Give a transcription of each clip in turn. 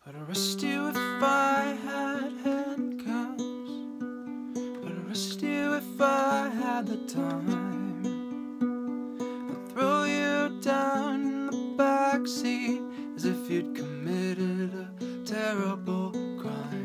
I'd arrest you if I had handcuffs. I'd arrest you if I had the time. I'd throw you down in the backseat as if you'd committed a terrible crime.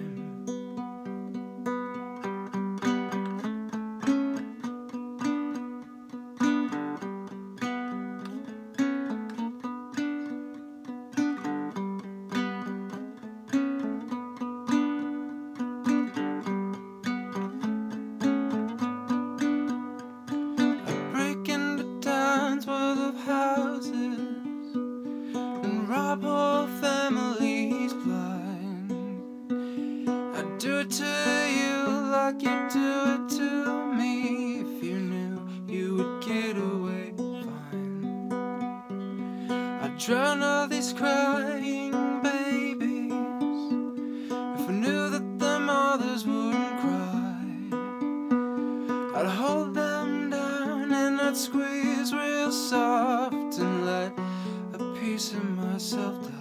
Worth of houses and rob whole families blind. I'd do it to you like you'd do it to me if you knew you would get away fine. I'd drown all these crying babies if I knew that their mothers wouldn't cry. I'd hold them down and I'd squeeze real soft and let a piece of myself die.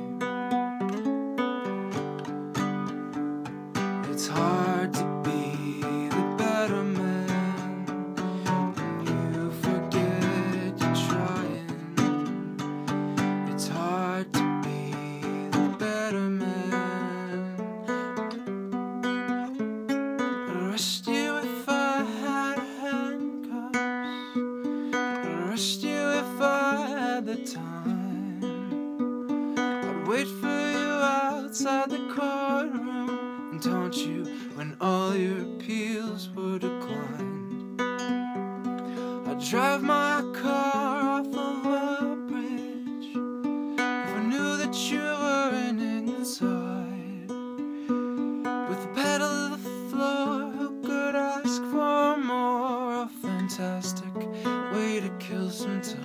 It's hard to be the better man when you forget you're trying. It's hard to be the better man. I'd arrest you if I had handcuffs. I'd arrest you if I had the time. I'd wait for you outside the courtroom and taunt you when all your appeals were declined. I'd drive my car off of a bridge if I knew that you weren't inside. With the pedal to the floor, who could ask for more? A fantastic way to kill some time.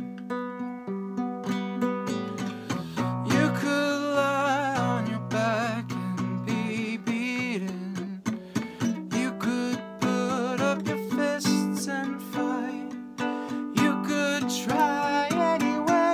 You could lie on your back and be beaten. You could put up your fists and fight. You could try anyway.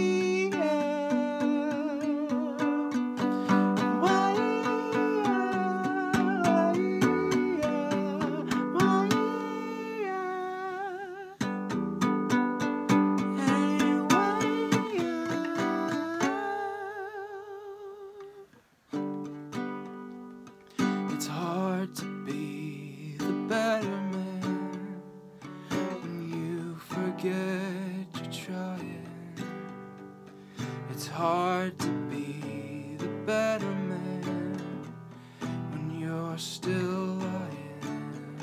It's hard to be the better man when you forget you're trying. It's hard to be the better man when you're still lying.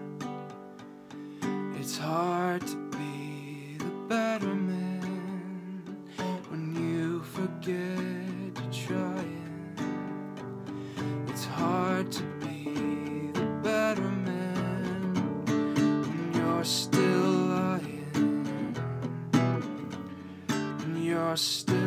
It's hard to be the better man when you forget you're trying. It's hard to be the better man when you're still lying. When you're still